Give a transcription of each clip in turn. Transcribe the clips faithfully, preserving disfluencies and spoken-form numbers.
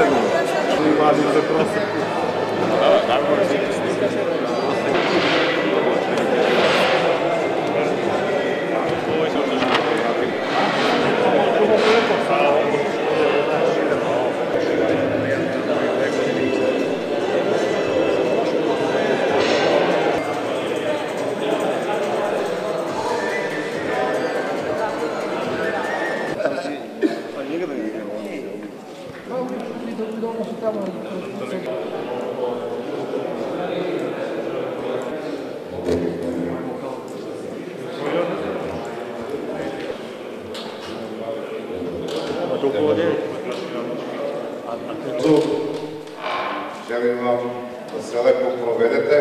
Pazite prosek. Želim vam da se lepo provedete.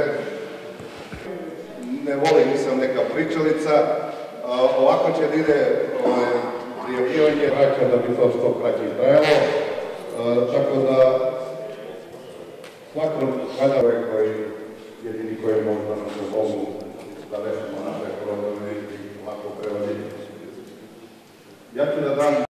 Ne volim, nisam neka pričalica. Ovako će da ide prijavljivanje vraća da bi to što kraće trajalo. Tako da svakom kada koji jedini koji možda nam mogu da rešimo naše probleme i lako prevoditi. Ja ću da dam